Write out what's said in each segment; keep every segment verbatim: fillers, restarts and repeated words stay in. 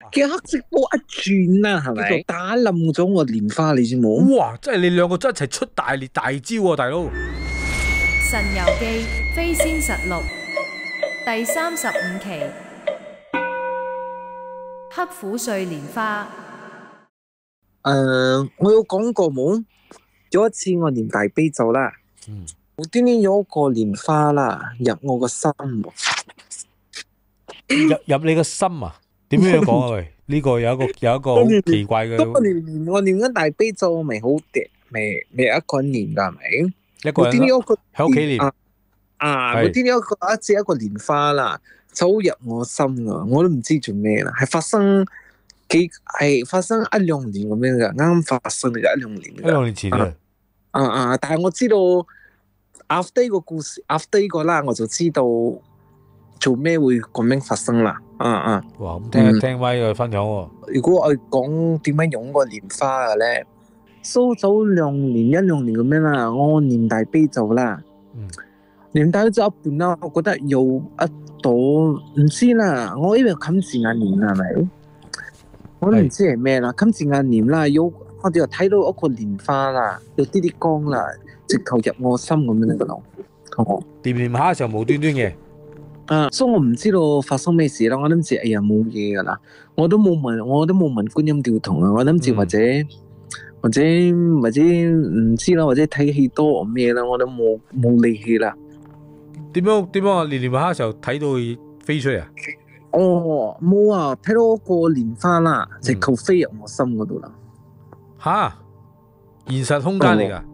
嘅黑色波一轉啦，係咪？就打冧咗我蓮花，你知冇？ 哇！即係你兩個真係一齊出大烈大招喎，大佬！ 神遊記飛仙實錄第三十五期，黑虎碎蓮花。 誒，我有講過冇？有一次我念大悲咒啦， 嗯， 無端端有一個蓮花啦入我個心喎。 入入你個心啊？點樣講啊？喂，呢個有一個有一個好奇怪嘅。 咁我念我念緊大悲咒，咪好嗲，咪咪一個人念㗎，係咪？ 一個人喺屋企念啊啊！無端端有一個一隻一個蓮花啦，走入我心啊！我都唔知做咩啦，係發生幾係發生一兩年咁樣嘅，啱啱發生嘅一兩年。 一兩年前嘅。 啊啊！但係我知道 after 呢個故事 after 呢個啦，我就知道做咩會咁樣發生啦。啊啊！ 哇！咁聽聽威嘅分享喎。 如果我講點樣用個蓮花嘅咧，蘇走兩年一兩年咁樣啦，我念大悲咒啦。 嗯。 念大悲咒一半啦，我覺得有一朵唔知啦，我以為冚字眼念係咪？我都唔知係咩啦，冚字眼念啦，有。我哋又睇到一個蓮花啦，有啲啲光啦，直頭入我心咁樣嘅咯。我念念下嘅時候無端端嘅， 啊，所以我唔知道發生咩事啦。我諗住哎呀冇嘢噶啦，我都冇問，我都冇問觀音吊童啊。我諗住或者、嗯、或者或者唔知啦，或者睇戲多咩啦，我都冇冇理氣啦。 點樣點樣啊？念念下嘅時候睇到佢飛出嚟啊？ 哦，冇啊，睇到一個蓮花啦，直頭飛入我心嗰度啦。 吓，現實空間嚟噶？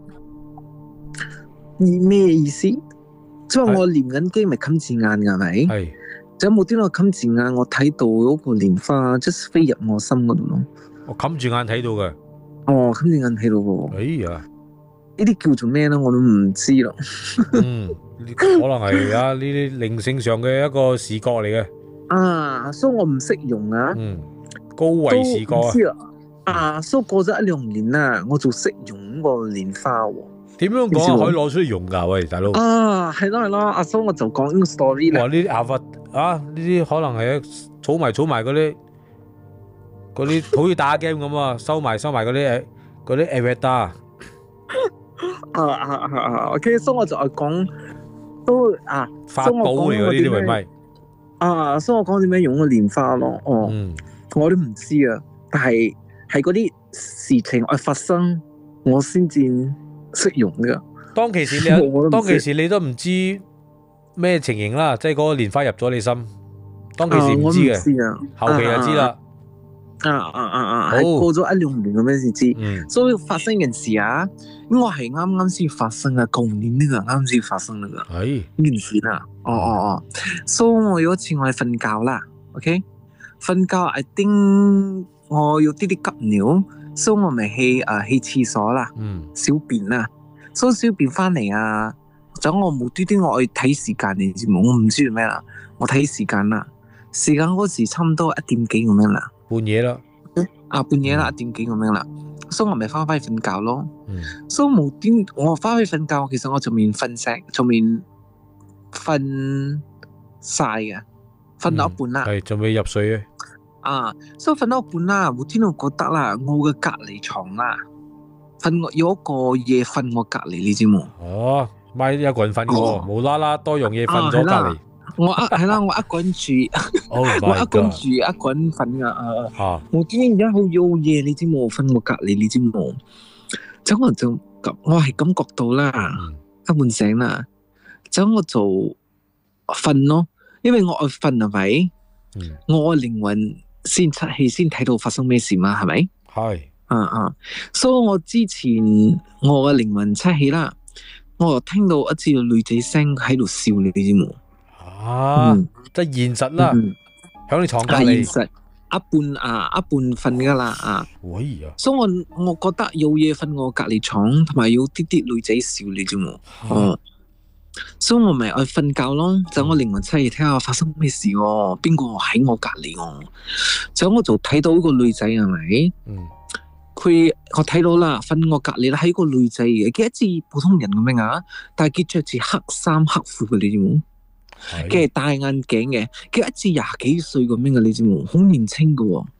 咩意思？即係我念緊經咪冚字眼噶係咪？係。就冇啲我冚字眼，我睇到嗰個蓮花即係飛入我心嗰度咯。 我冚住眼睇到嘅。 哦，冚住眼睇到嘅。哎呀， 呢啲叫做咩咧？我都唔知咯。 嗯，可能係啊呢啲靈性上嘅一個視覺嚟嘅。 啊，所以我唔識用啊。 嗯，高維視覺啊。 啊，所以過咗一兩年啦，我就識用個蓮花喎。 點樣講可以攞出嚟用噶？喂，大佬。 啊，係咯係咯，阿叔我就講呢個 story 啦。 哇，呢啲阿佛啊，呢啲可能係儲埋儲埋嗰啲嗰啲，好似打 game 咁啊，收埋收埋嗰啲誒嗰啲 avatar。啊啊啊啊 ！OK，所以我就講都啊， 法寶嚟嘅呢啲係咪？ 啊，所以我講點樣用個蓮花咯。哦，我都唔知啊，但係。係嗰啲事情我發生，我先至識用噶。 當其時你有，當其時你都唔知咩情形啦，即係嗰個蓮花入咗你心。當其時唔知嘅，後期就知啦。 啊啊啊啊！係過咗一兩年咁樣先知。嗯。所以發生件事啊，咁我係啱啱先發生啊，舊年呢個啱先發生啦噶。係呢件事啦。哦哦哦。所以我有一次我係瞓覺啦 ，OK， 瞓覺 I think。我有啲啲急尿，所以我咪去誒去廁所啦，嗯、小便啦，所以小便翻嚟啊，就我無端端我去睇時間，你知冇？我唔知做咩啦，我睇時間啦，時間嗰時差唔多一點幾咁樣啦， 半夜啦， 啊半夜啦，一點幾咁樣啦，所以我咪翻返去瞓覺咯，嗯、所以無端我翻去瞓覺，其實我仲未瞓醒，仲未瞓晒嘅，瞓到一半啦， 係仲未入睡嘅。 啊，所以瞓到一半啦，我天到覺得啦，我嘅隔離床啦，瞓我有一個嘢瞓我隔離，你知冇？ 哦，咪有個人瞓過，無啦啦多樣嘢瞓咗隔離。 我一係啦，我一個人住，我一個人住，一個人瞓噶。啊，我今天而家好有嘢，你知冇？瞓我隔離，你知冇？咁我就我係感覺到啦，一半醒啦，咁我就瞓咯，因為我愛瞓係咪？我嘅靈魂。先出氣先睇到發生咩事嘛，係咪？係，啊啊，所以我之前我嘅靈魂出氣啦，我又聽到一支女仔聲喺度笑，你知冇？ 啊，嗯、即係現實啦，響、嗯、你床隔離，現實一半啊，一半瞓噶啦啊， 喂呀！ 所以我我覺得有嘢瞓我隔離床，同埋有啲啲女仔笑，你知冇？哦、啊。所以我咪愛瞓覺咯，就我靈魂出嚟睇下發生咩事喎，邊個喺我隔籬我，就我就睇到呢個女仔係咪？嗯，佢我睇到啦，瞓我隔籬啦，係個女仔嘅，佢一似普通人咁樣啊，但係佢着住黑衫黑褲嘅，你知冇？佢係戴眼鏡嘅，佢一似廿幾歲咁樣嘅，你知冇？好年輕嘅喎。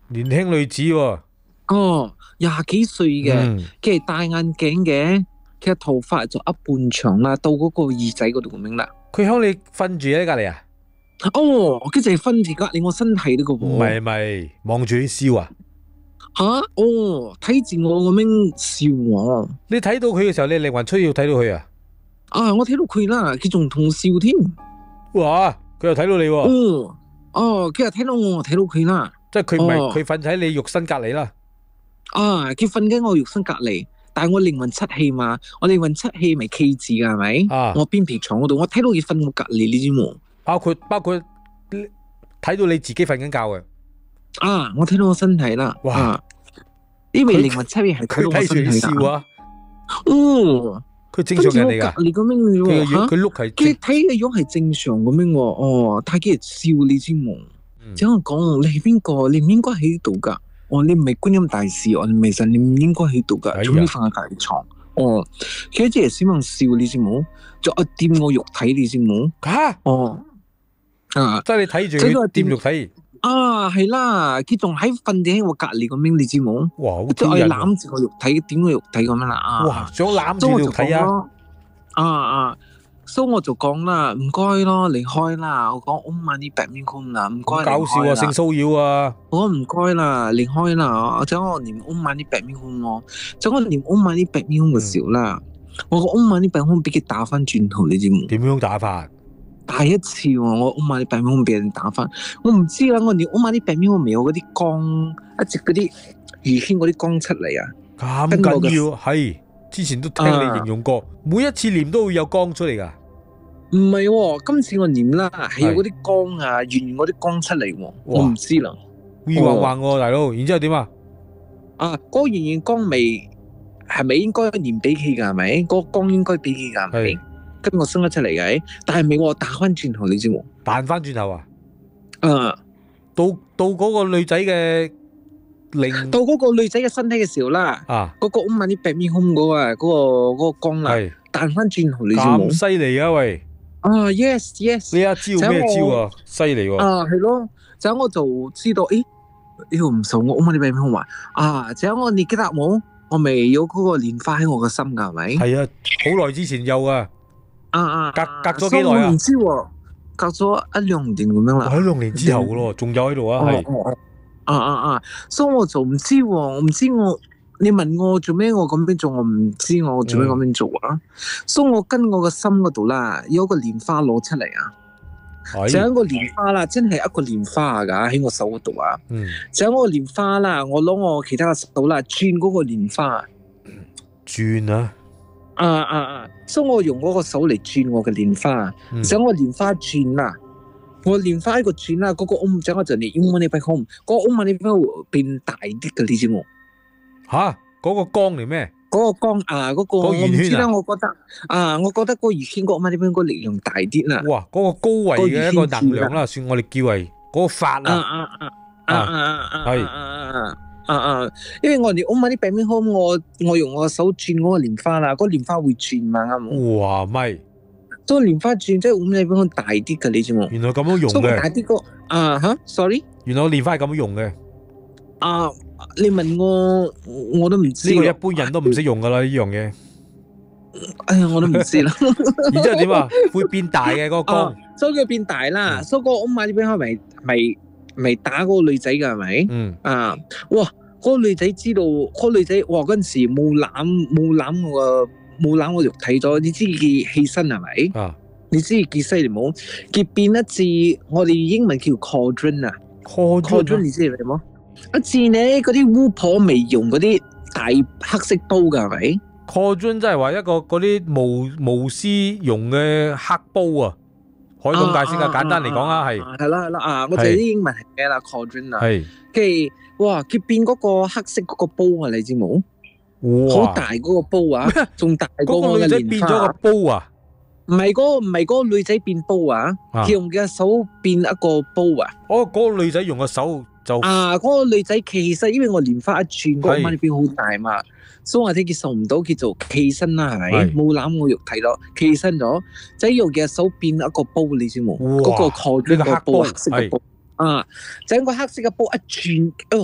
年輕女子喎。 哦，廿幾歲嘅，佢係戴眼鏡嘅，佢嘅頭髮就一半長啦，到嗰個耳仔嗰度咁樣啦。 佢響你瞓住喺隔籬啊？ 哦，佢就係瞓住隔籬我身體呢個喎。 唔係咪望住你笑啊？ 吓，哦，睇住我咁樣笑我。 你睇到佢嘅時候，你靈魂出竅睇到佢啊？ 啊，我睇到佢啦，佢仲同笑添。 哇，佢又睇到你喎。 哦，哦，佢又睇到我，我睇到佢啦。 即係佢唔係佢瞓喺你肉身隔籬啦。 啊，佢瞓緊我肉身隔籬，但係我靈魂七氣嘛，我靈魂七氣咪企字噶係咪？啊，我邊皮床嗰度，我睇到佢瞓我隔籬，你知冇？包括包括睇到你自己瞓緊覺嘅。 啊，我睇到我身體啦。哇，因為靈魂七氣係睇到我身體噶。笑啊！哦， 佢正常人嚟噶。 你咁樣喎，吓？ 佢碌係， 佢睇嘅樣係正常咁樣喎。哦，但係佢笑你知冇？即係我講，你係邊個？你唔應該喺度噶。哦，你唔係觀音大士，我唔係神，你唔應該喺度噶，做咩瞓喺隔籬床？哦，佢一直係希望笑你知冇？就啊掂我肉體你知冇？ 吓？哦，啊，即係你睇住佢掂肉體。 啊，係啦，佢仲喺瞓喺我隔籬咁樣，你知冇？ 哇，好即係攬住我肉體，點我肉體咁樣啦？啊， 哇，想攬住肉體啊！ 啊啊！所以我就講啦，唔該咯，離開啦。我講 Om Mani Padme Hum啦，唔該。 搞笑啊，性騷擾啊！ 我唔該啦，離開啦。我就我念 Om Mani Padme Hum咯，就我念 Om Mani Padme Hum 嘅時候啦，我個 Om Mani Padme Hum俾佢打翻轉頭，你知冇？ 點樣打法？ 第一次喎，我 Om Mani Padme Hum俾人打翻，我唔知啦。我念 Om Mani Padme Hum 未有嗰啲光，一直嗰啲魚圈嗰啲光出嚟啊！ 咁緊要係，之前都聽你形容過，每一次念都會有光出嚟噶。 唔係喎，今次我念啦，係有嗰啲光啊，圓圓嗰啲光出嚟喎，我唔知啦。 烏橫橫喎，大佬，然之後點啊？ 啊，嗰個圓圓光未係咪應該念俾佢噶？係咪？嗰個光應該俾佢噶？係咪？跟我生得出嚟嘅，但係未喎，彈翻轉頭你知冇？ 彈翻轉頭啊！ 啊，到到嗰個女仔嘅靈， 到嗰個女仔嘅身體嘅時候啦，啊，嗰個 Om Mani Padme Hum嗰個嗰個嗰個光啦，彈翻轉頭你知冇？ 咁犀利啊喂！ 啊 ，yes yes， 呢一招咩招啊？犀利喎！ 啊，係咯，就我就知道，誒，呢個唔受我 Om Mani Padme Hum話啊，就我你記得冇？我未有嗰個蓮花喺我個心噶，係咪？ 係啊，好耐之前有啊。啊啊，隔隔咗幾耐啊？ 我唔知喎，隔咗一兩年咁樣啦。 喺兩年之後噶咯，仲有喺度啊，係。 啊啊啊！所以我就唔知喎，我唔知我。你問我做咩我咁樣做，我唔知我做咩咁樣做啊！所以我跟我個心嗰度啦，有個蓮花攞出嚟啊，就一個蓮花啦，真係一個蓮花噶喺我手嗰度啊！就一個蓮花啦，我攞我其他嘅手啦，轉嗰個蓮花， 轉啊！ 啊啊啊！所以我用嗰個手嚟轉我嘅蓮花，就我蓮花轉啦，我蓮花一個轉啦，嗰個 Om 就我就嚟 Om Mani Padme Hum，嗰個 Om Mani Padme Hum變大啲嘅，你知冇？ 吓，嗰個光嚟咩？ 嗰個光啊，嗰個我唔知啦，我覺得啊，我覺得嗰個魚圈嗰個 Om Mani Padme Hum 個力量大啲啦。 哇，嗰個高維嘅一個能量啦，算我哋叫為嗰個法啊。 啊啊啊啊啊啊！係啊啊啊！因為我哋 Om Mani Padme Hum，我我用我手轉嗰個蓮花啦，嗰個蓮花會轉嘛啱。 哇咪！ 所以蓮花轉即係 Om Mani Padme Hum大啲嘅，你知冇？ 原來咁樣用嘅。 大啲個啊吓 ，sorry。 原來蓮花係咁樣用嘅。 啊！你問我，我都唔知。 呢個一般人都唔識用噶啦，呢樣嘢。 哎呀，我都唔知啦。 然之後點啊？會變大嘅嗰個光， 所以佢變大啦。所以個 Om Mani Padme Hum咪咪咪打嗰個女仔噶係咪？嗯。啊！哇！嗰個女仔知道，嗰個女仔哇嗰陣時冇攬冇攬我個冇攬我肉體咗，你知佢起身係咪？啊！你知佢幾犀利冇？佢變一隻我哋英文叫 cauldron 啊 ，cauldron 你知係咪冇？一次咧，嗰啲巫婆未用嗰啲大黑色煲噶係咪 ？cauldron 即係話一個嗰啲巫巫師用嘅黑煲啊，可以咁解釋啊。簡單嚟講啊，係係啦係啦啊，我哋啲英文係咩啦 cauldron 啊，係，跟住哇，佢變嗰個黑色嗰個煲啊，你知冇？好大嗰個煲啊，仲大過我嘅蓮花。嗰個女仔變咗個煲啊？唔係嗰個唔係嗰個女仔變煲啊，佢用嘅手變一個煲啊。 哦，嗰個女仔用個手。 啊！嗰、那個女仔企起身，因為我蓮花一轉，嗰、那個 Om Mani Padme Hum好大嘛，所以我睇佢受唔到，佢就企起身啦，係咪？冇攬我肉體咯，企起身咗，就用嘅手變一個煲，你知冇？嗰、那個蓋住個煲，黑色嘅煲，啊！就一個黑色嘅煲一轉，哦，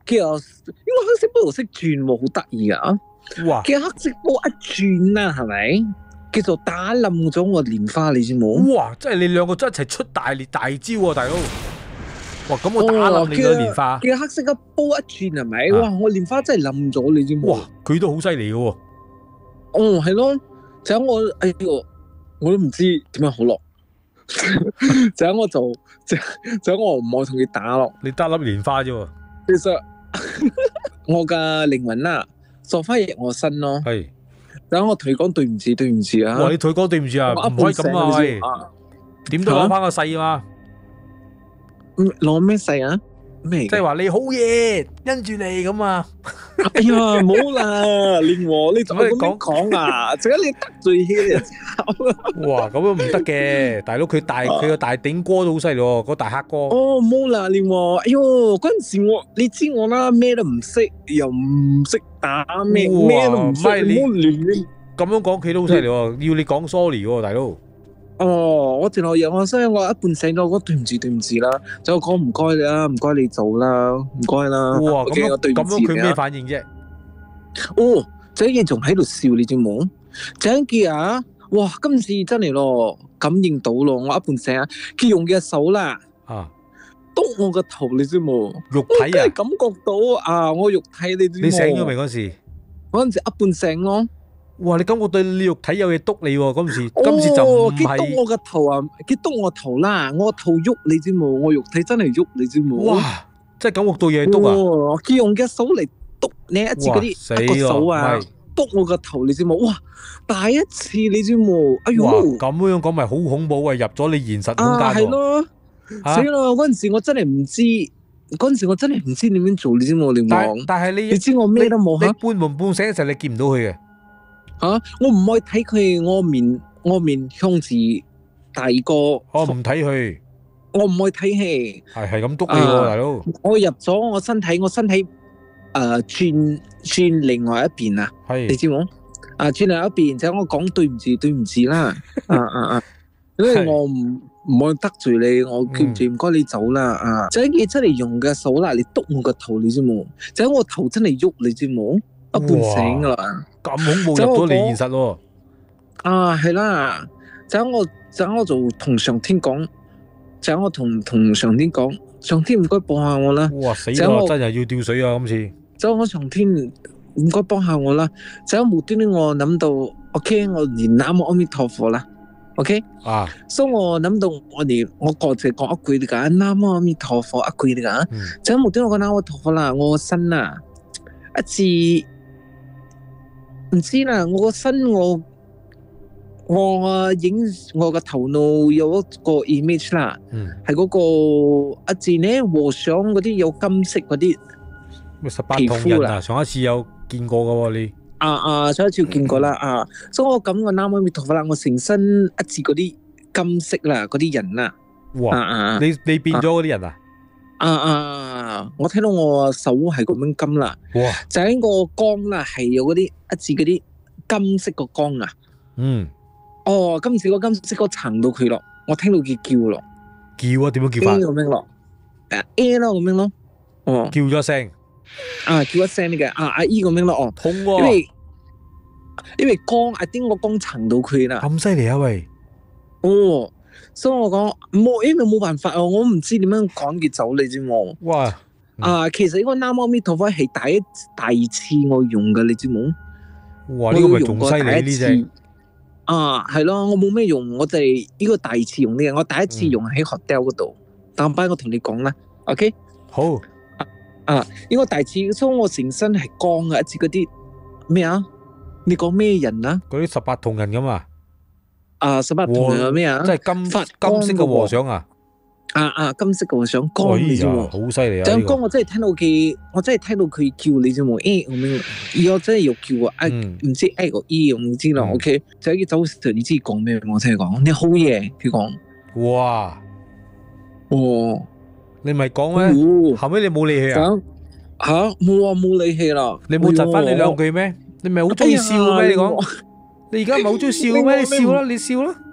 佢又因為黑色波又識轉喎，好得意啊！ 哇！ 佢黑色波一轉啦，係咪？叫做打冧咗我蓮花，你知冇？ 哇！即係你兩個都一齊出大烈大招喎，大佬！哇！咁我打冧你個蓮花。 佢黑色嘅波一轉係咪？哇！我蓮花真係冧咗，你知冇？ 哇！佢都好犀利嘅喎。 哦，係咯，就我哎喲，我都唔知點樣好落。就我就就就我唔愛同佢打咯。 你得粒蓮花啫喎。 其實我嘅靈魂啦，就翻入我身咯。 係。 等我同佢講對唔住，對唔住啊！ 哇！你同佢講對唔住啊，唔可以咁啊！喂，點都攞翻個細啊嘛！ 攞咩細啊？咩？ 即係話你好嘢，因住你咁啊！ 哎呀，冇啦，連和你同我咁講啊！陣間你得罪佢就慘啦！ 哇，咁樣唔得嘅，大佬佢大佢個大頂哥都好犀利喎，嗰大黑哥。 哦，冇啦，連和，哎喲，嗰陣時我你知我啦，咩都唔識，又唔識打咩，咩都唔識，冇亂。 咁樣講佢都好犀利喎，要你講 sorry 喎，大佬。 哦，我前後日我所以我一半醒咗，我對唔住對唔住啦，就講唔該你啦，唔該你做啦，唔該啦。 哇，咁樣咁樣佢咩反應啫？ 哦，這嘢仲喺度笑你知冇？鄭傑啊，哇，今次真係咯，感應到咯，我一半醒啊，佢用嘅手啦，啊，督我個頭你知冇？ 肉體啊， 感覺到啊，我肉體你知冇？ 你醒咗未嗰時？ 嗰陣時一半醒咯。 哇！你感覺到你肉體有嘢督你喎，今次今次就唔係。 佢督我個頭啊！佢督我頭啦，我頭喐你知冇？我肉體真係喐你知冇？ 哇！真係感覺到嘢督啊！ 佢用嘅手嚟督你一次嗰啲一個手啊，督我個頭你知冇？哇！第一次你知冇？哎呦！ 咁樣講咪好恐怖啊！入咗你現實空間喎。 係咯，死啦！嗰陣時我真係唔知，嗰陣時我真係唔知點樣做你知冇？你講， 但係你你知我咩都冇嚇。 你半夢半醒嘅時候，你見唔到佢嘅。 吓、啊！我唔可以睇佢，我面我面向住第二個。 我唔睇佢， 我唔可以睇戲。 係係咁督你喎，大佬。 我入咗我身體，我身體誒轉轉另外一邊啊。係，你知冇？啊，轉另外一邊就我講對唔住，對唔住啦。啊啊啊！因為我唔唔可以得罪你，我叫住唔該你走啦。啊，就係真係用嘅手啦，你督我個頭，你知冇？就係我頭真係喐，你知冇？一半醒噶啦， 咁恐怖入咗你現實喎！ 啊，係啦，就我就我就同上天講，就我同同上天講，上天唔該幫下我啦！ 哇死啦，真係要吊水啊！今次就我上天唔該幫下我啦！就無端端我諗到 ，OK， 我連南無阿彌陀佛啦 ，OK 啊，所以我諗到我連我個就講一句嚟噶，南無阿彌陀佛一句嚟噶，就無端端我講南無阿彌陀佛啦，我個身啊一次。唔知啦，我個身我我影我個頭腦有一個 image 啦，係嗰個阿字呢和尚嗰啲有金色嗰啲咩十八銅人啊，上一次有見過噶喎你。 啊啊，上一次見過啦啊，所以我咁個南無阿彌陀佛啦，我成身一字嗰啲金色啦，嗰啲人啦。 哇！你你變咗嗰啲人啊？ 啊啊！我睇到我手係咁樣金啦，哇！就喺個光啦，係有嗰啲一次嗰啲金色個光啊。嗯。哦，今次個金色個層到佢咯，我聽到佢叫咯。 叫啊？點樣叫法？ 咁樣咯，誒 A 咯咁樣咯。哦。叫咗聲。 啊！叫一聲呢嘅啊阿姨咁樣咯哦。 痛喎。 因為因為光阿丁個光層到佢啦。 咁犀利啊喂！ 哦。所以我講冇，因為冇辦法啊，我唔知點樣趕佢走你知冇？哇！啊，其實呢個南無阿彌陀佛係第一第二次我用嘅，你知冇？ 哇！呢個咪仲犀利呢隻？ 啊，係咯，我冇咩用，我就係呢個第二次用呢嘅，我第一次用喺 hotel 嗰度。但係我同你講啦 ，OK？好。啊，呢個第二次，所以我成身係光嘅，一次嗰啲咩啊？你講咩人啊？ 嗰啲十八銅人咁啊？ 啊！十八銅人係咩啊？ 即係金金色嘅和尚啊！ 啊啊！金色嘅和尚光你知冇？ 好犀利啊！ 就光我真係聽到佢，我真係聽到佢叫你知冇？誒咁樣，而我真係要叫啊！唔知誒個 E 我唔知啦。OK，就喺佢走時，你知講咩？我聽佢講，你好嘢，佢講。哇！哦， 你咪講咩？後尾你冇理佢啊？ 吓冇啊！冇理佢啦。 你冇窒翻你兩句咩？你咪好中意笑咩？你講。你而家唔係好中意笑咩？你笑啦，你笑啦，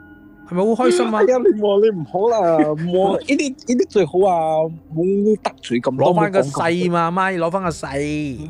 係咪好開心啊？ 哎呀，你話你唔好啦，冇呢啲呢啲最好啊，冇得罪咁多。 攞翻個細嘛，咪攞翻個細。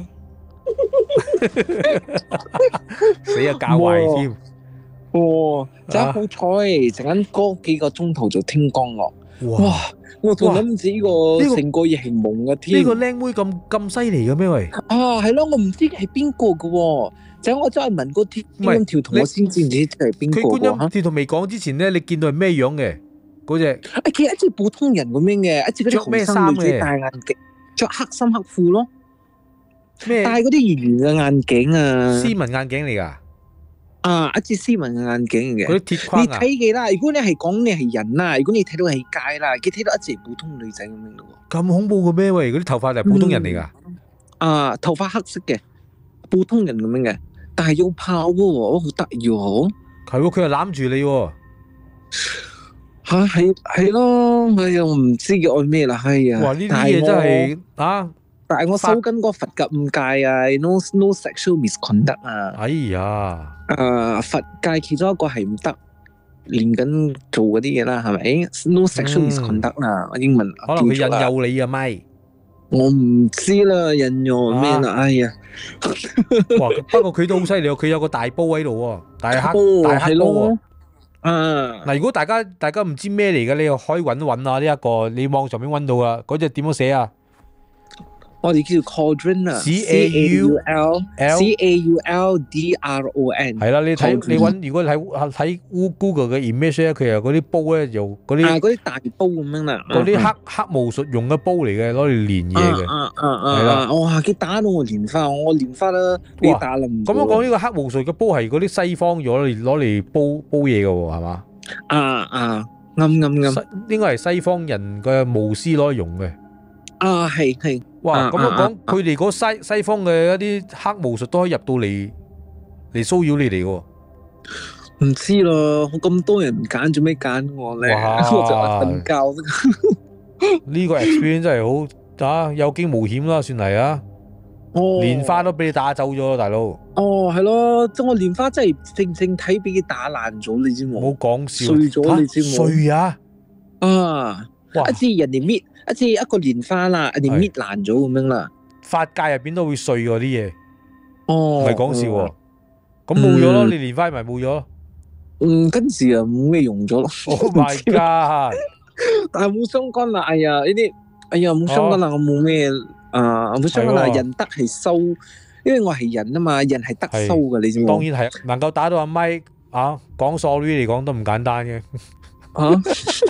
死啊，教壞添。 哦，真係好彩，陣間嗰幾個鐘頭就天光咯。哇！我仲諗住呢個成個嘢係夢嘅添。 呢個靚妹咁咁犀利嘅咩喂？ 啊，係咯，我唔知係邊個嘅。就我真係問個天觀音跳圖，我先知唔知係邊個。 佢觀音跳圖未講之前咧，你見到係咩樣嘅？嗰隻？ 誒，其實一隻普通人咁樣嘅，一隻嗰啲後生女仔戴眼鏡，着黑衫黑褲咯。咩？戴嗰啲圓圓嘅眼鏡啊？斯文眼鏡嚟噶。 啊！一隻斯文嘅眼鏡嘅， 嗰啲鐵框啊！ 你睇嘅啦，如果你係講你係人啦，如果你睇到係街啦，佢睇到一隻普通女仔咁樣咯。 咁恐怖嘅咩？喂，嗰啲頭髮係普通人嚟噶、 嗯？啊，頭髮黑色嘅，普通人咁樣嘅，但係有炮喎，好得意喎。 係喎，佢又攬住你喎。 吓，係係咯，哎呀，我唔知叫愛咩啦，係啊。 哇！呢啲嘢真係啊！ 但係我收緊個佛教五戒啊 ，no no sexual misconduct 啊。 哎呀！ 誒，佛戒其中一個係唔得練緊做嗰啲嘢啦，係咪 ？no sexual misconduct 啦，英文可能佢引誘你啊，咪？ 我唔知啦，引誘咩啦？哎呀！ 哇！不過佢都好犀利喎，佢有個大煲喺度喎，大黑大黑煲喎。 啊！ 嗱，如果大家大家唔知咩嚟嘅，你又可以揾一揾啊！呢一個你網上面揾到啊，嗰隻點樣寫啊？ 我哋叫 cauldron 啊 ，C A U L C A U L D R O N。 係啦，你睇你揾，如果睇睇 Google 嘅 image 咧，佢又嗰啲煲咧，又嗰啲啊嗰啲大煲咁樣啦， 嗰啲黑黑巫術用嘅煲嚟嘅，攞嚟煉嘢嘅。 啊啊啊！係啦，哇！佢打到我蓮花，我蓮花啦，俾打冧。 咁樣講呢個黑巫術嘅煲係嗰啲西方攞嚟攞嚟煲煲嘢嘅喎，係嘛？ 啊啊，啱啱啱， 應該係西方人嘅巫師攞嚟用嘅。 啊，係係。 哇！咁樣講，佢哋嗰西西方嘅一啲黑巫術都可以入到嚟嚟騷擾你哋嘅。 唔知咯，我咁多人唔揀，做咩揀我咧？我就瞓覺。 呢個 experience 真係好啊，有驚無險啦，算係啊。哦，蓮花都俾你打走咗，大佬。 哦，係咯，即我蓮花真係正正睇俾佢打爛咗，你知冇？ 冇講笑， 碎咗你知冇？ 碎啊！ 啊，一次人哋搣。一次一個蓮花啦，人哋搣爛咗咁樣啦。 法界入邊都會碎嗰啲嘢， 哦， 唔係講笑喎。咁冇咗咯，你蓮花咪冇咗咯。 嗯，跟住啊冇咩用咗咯。 Oh my god！ 但係冇相干啦，哎呀呢啲，哎呀冇相干啦，我冇咩啊，冇相干啦，人德係收，因為我係人啊嘛，人係得收嘅，你知冇？ 當然係，能夠打到阿咪啊，講 sorry 嚟講都唔簡單嘅。啊！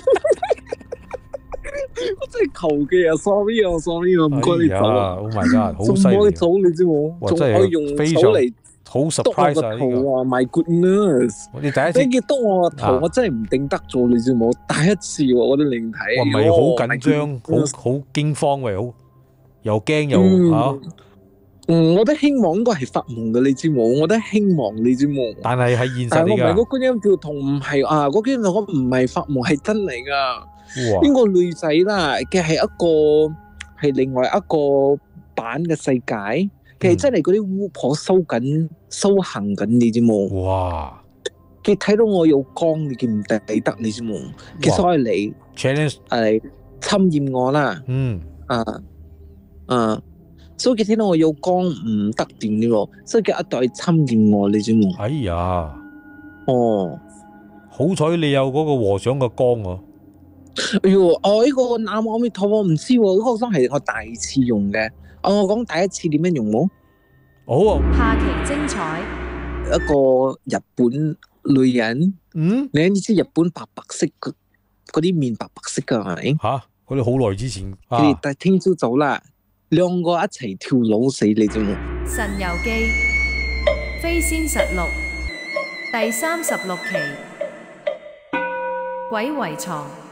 我真係求其啊 ，sorry 啊 ，sorry 啊，唔該你走啊 ！Oh my god，好犀利！ 仲可以走你知冇？仲可以用手嚟好 surprise 啊！呢個 ，My goodness！ 你第一次你見督我個頭，我真係唔定得咗你知冇？第一次喎，我都靈體。 哇，唔係好緊張，好好驚慌喂，好又驚又嚇。 嗯，我都希望應該係發夢嘅，你知冇？我都希望你知冇？ 但係係現實嚟㗎。 但係我唔係嗰觀音跳圖，唔係啊，嗰觀音跳圖唔係發夢，係真嚟㗎。呢個女仔啦，佢係一個係另外一個版嘅世界，佢係真係嗰啲巫婆修緊修行緊，你知冇？哇！佢睇到我有光，你見唔抵得，你知冇？其實係你 challenge 係侵染我啦，嗯啊啊，所以佢睇到我有光唔得掂呢喎，所以佢一代侵染我，你知冇？ 哎呀， 哦， 好彩你有嗰個和尚嘅光喎。 哎喲，我呢個南無阿彌陀佛唔知喎，嗰個裝係我第二次用嘅。我講第一次點樣用冇？ 好， 下期精彩。 一個日本女人，嗯，你知日本白白色嗰嗰啲面白白色噶係咪？ 吓，嗰啲好耐之前。 佢哋但係聽朝早啦，兩個一齊跳樓死，你知冇？ 神遊記飛仙實錄第三十六期，鬼圍藏。